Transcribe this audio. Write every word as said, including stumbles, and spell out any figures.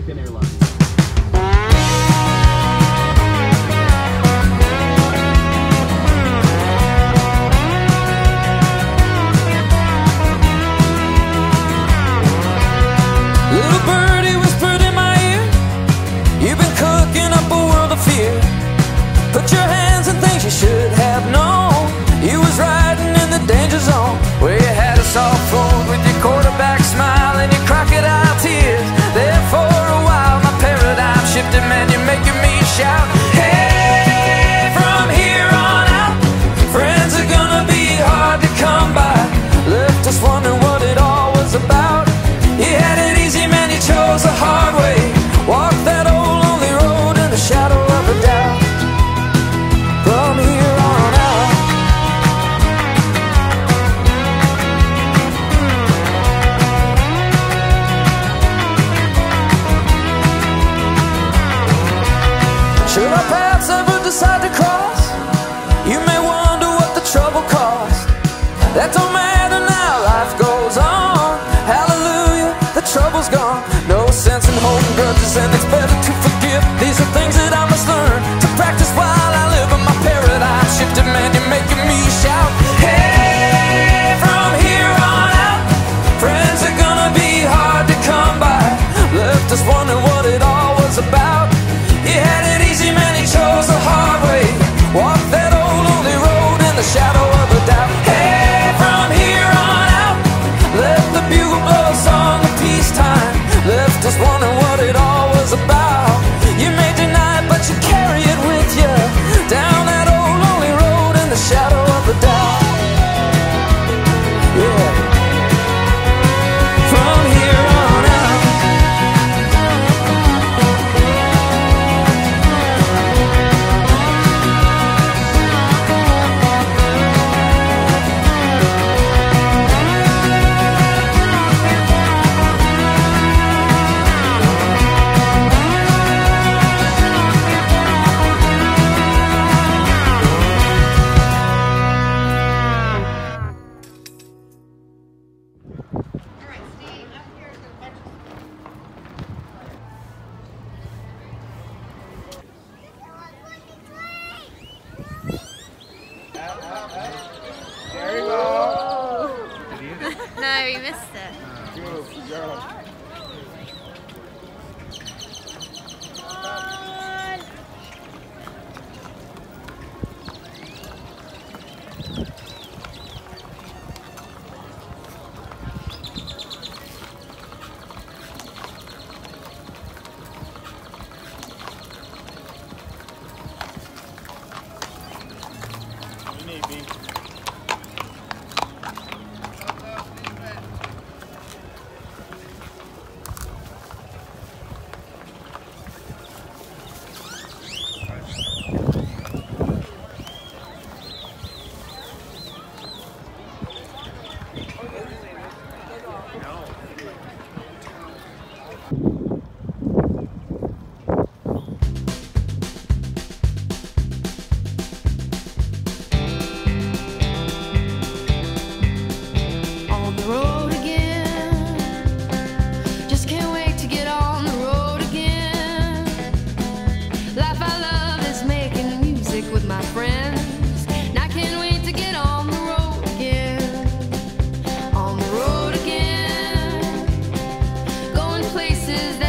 type in airlines. Little birdie whispered in my ear, you've been cooking up a world of fear. Put your hands in things you should have known. You was riding in the danger zone, where you had us all fooled with your quarterback smile and your crocodile tears. There for a while my paradigm shifted, man, you're making me shout. Hey, from here on out, friends are gonna be hard to come by. Left us wondering what it all was about. You had it easy, man, you chose the hard way. Walked that old lonely road in the shadow of a doubt. From here on out, should our paths ever decide to cross, you may wonder what the trouble cost. That don't matter now, life goes on. Hallelujah, the trouble's gone. No sense in holding grudges, and it's better to forgive. These are things that I must learn to practice while I live. And my paradigm shifted, man, you're making me shout. Hey, from here on out, friends are gonna be hard to come by. Left us wondering what it all was about. You had it easy, man, you chose the hard way. Walked that old lonely road in the shadow of a doubt. Hey, from here on out, let the bugle blow a song of peacetime. Left us wondering what it all was about. You may deny it, but you carry it with you, down that old lonely road in the shadow of a doubt. Yeah. From here on out, There you go. No, we missed it. Good girl. You need me. On the road again, just can't wait to get on the road again. Life I love is making music with my friends, and I can't wait to get on the road again. On the road again, going places that